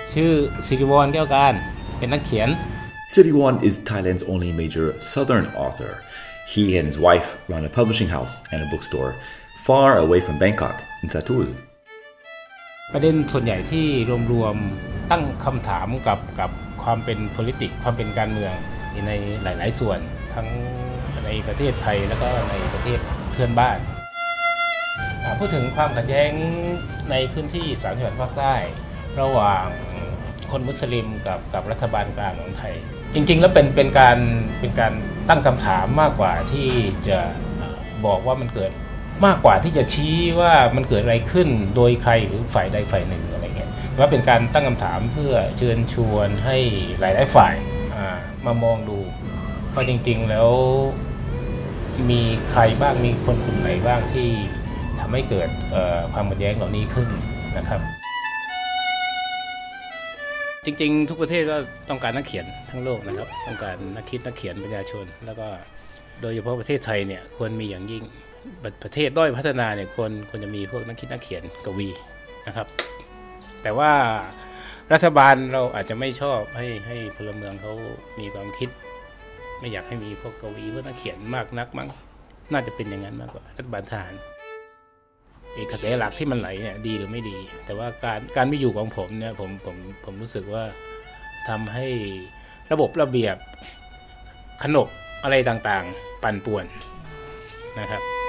ชื่อสิริวรณ์แก้วการเป็นนักเขียน Siriwon is Thailand's only major Southern author. He and his wife run a publishing house and a bookstore far away from Bangkok in Satul. ประเด็นส่วนใหญ่ที่รวมๆตั้งคำถามกับความเป็น politics ความเป็นการเมืองในหลายๆส่วนทั้งในประเทศไทยแล้วก็ในประเทศเพื่อนบ้านพูดถึงความขัดแย้งในพื้นที่3จังหวัดภาคใต้ระหว่างคนมุสลิมกับรัฐบาลกลางของไทยจริงๆแล้วเป็นการตั้งคำถามมากกว่าที่จะบอกว่ามันเกิดมากกว่าที่จะชี้ว่ามันเกิดอะไรขึ้นโดยใครหรือฝ่ายใดฝ่ายหนึ่งอะไรเงี้ยว่าเป็นการตั้งคำถามเพื่อเชิญชวนให้หลายๆฝ่ายมามองดูว่าจริงๆแล้วมีใครบ้างมีคนกลุ่มไหนบ้างที่ทำให้เกิดความขัดแย้งเหล่านี้ขึ้นนะครับจริงๆทุกประเทศก็ต้องการนักเขียนทั้งโลกนะครับต้องการนักคิดนักเขียนประชาชนแล้วก็โดยเฉพาะประเทศไทยเนี่ยควรมีอย่างยิ่งประเทศด้อยพัฒนาเนี่ยควรจะมีพวกนักคิดนักเขียนกวีนะครับแต่ว่ารัฐบาลเราอาจจะไม่ชอบให้พลเมืองเขามีความคิดไม่อยากให้มีพวกกวีพวกนักเขียนมากนักมั้งน่าจะเป็นอย่างนั้นมากกว่ารัฐบาลทหารกระแสหลักที่มันไหลเนี่ยดีหรือไม่ดีแต่ว่าการไม่อยู่ของผมเนี่ยผมรู้สึกว่าทำให้ระบบระเบียบขนบอะไรต่างๆปั่นป่วนนะครับ